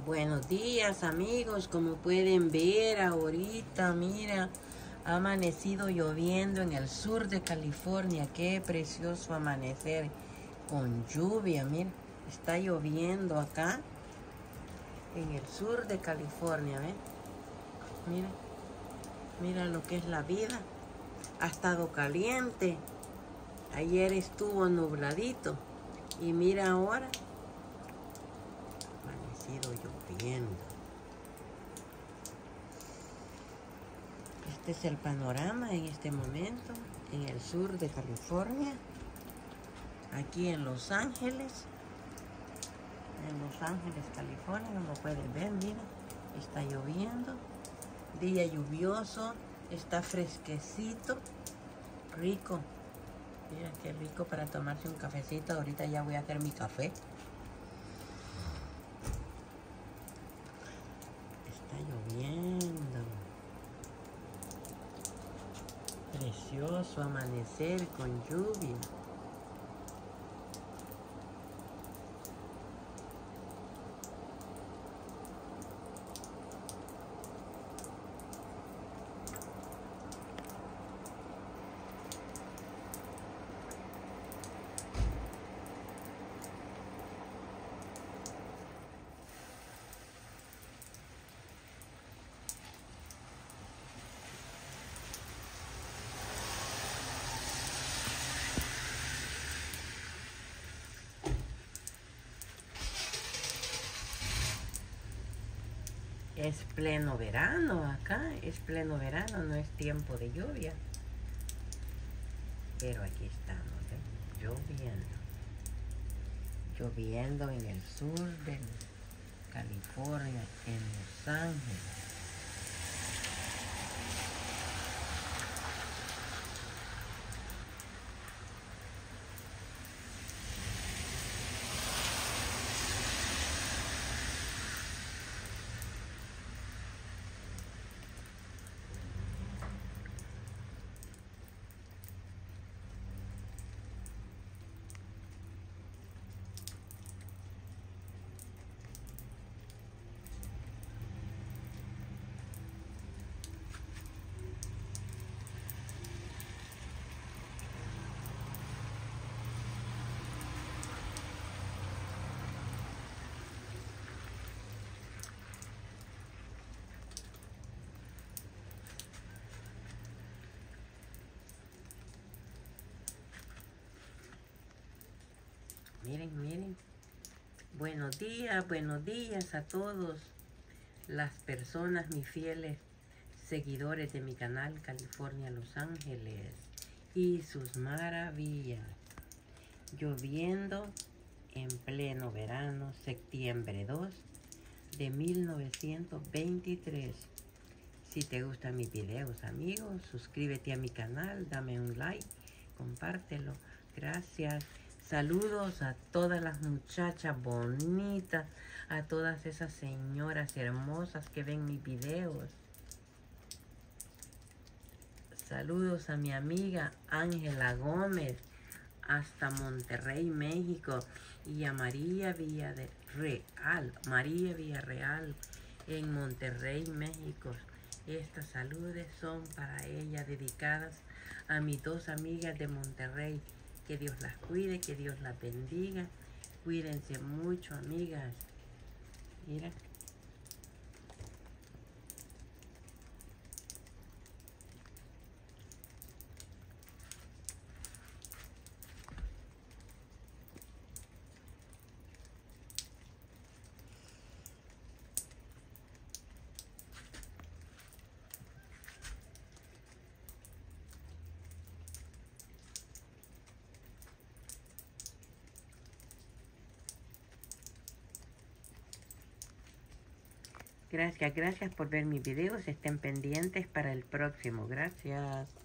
Buenos días amigos, como pueden ver ahorita, mira, ha amanecido lloviendo en el sur de California. Qué precioso amanecer con lluvia, mira, está lloviendo acá en el sur de California, ¿ven? Mira, mira lo que es la vida. Ha estado caliente, ayer estuvo nubladito y mira ahora, amanecido lloviendo. Este es el panorama en este momento en el sur de California, aquí en Los Ángeles, California, como pueden ver, mira, está lloviendo, día lluvioso, está fresquecito, rico, mira qué rico para tomarse un cafecito. Ahorita ya voy a hacer mi café. Está lloviendo. Precioso amanecer con lluvia. Es pleno verano acá, es pleno verano, no es tiempo de lluvia. Pero aquí estamos, lloviendo. Lloviendo en el sur de California, en Los Ángeles. Miren, miren. Buenos días a todos las personas, mis fieles seguidores de mi canal California Los Ángeles y sus maravillas. Lloviendo en pleno verano, septiembre 2 de 1923. Si te gustan mis videos, amigos, suscríbete a mi canal, dame un like, compártelo. Gracias. Saludos a todas las muchachas bonitas, a todas esas señoras hermosas que ven mis videos. Saludos a mi amiga Ángela Gómez, hasta Monterrey, México, y a María Villarreal, en Monterrey, México. Estas saludes son para ella, dedicadas a mis dos amigas de Monterrey. Que Dios las cuide, que Dios las bendiga. Cuídense mucho, amigas. Mira. Gracias por ver mis videos. Estén pendientes para el próximo. Gracias.